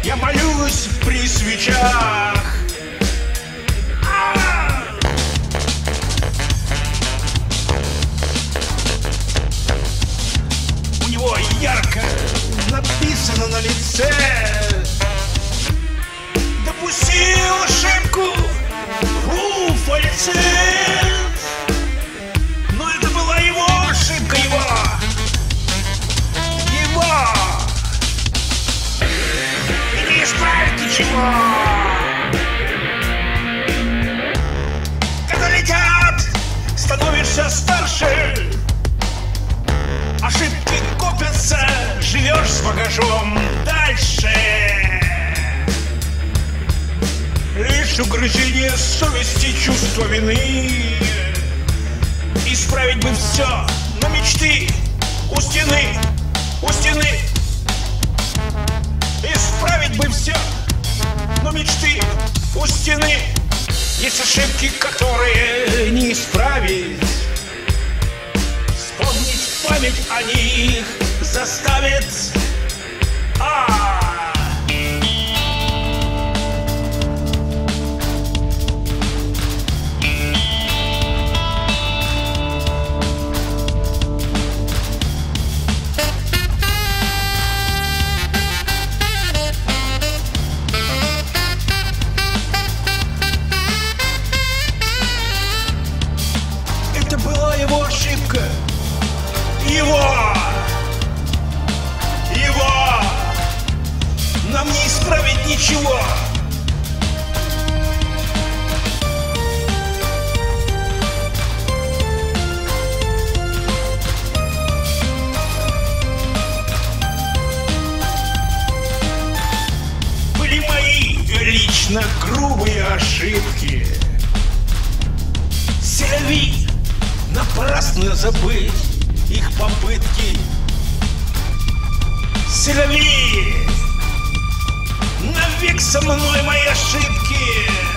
Я молюсь при свечах. У него ярко написано на лице: допустил ошибку, фальцет. Но это была его ошибка, его. И не исправить ничего. Когда летят, становишься старше, ошибки копятся, живешь с багажом дальше. Лишь угрызение совести, чувство вины. Исправить бы все, но мечты у стены, у стены. Исправить бы все, но мечты у стены. Есть ошибки, которые не исправить. Вспомнить память о них заставит. Это была его ошибка. Его. Нам не исправить ничего. Были мои лично грубые ошибки. Селяви, напрасно забыть их попытки. Селяви, навек со мной мои ошибки.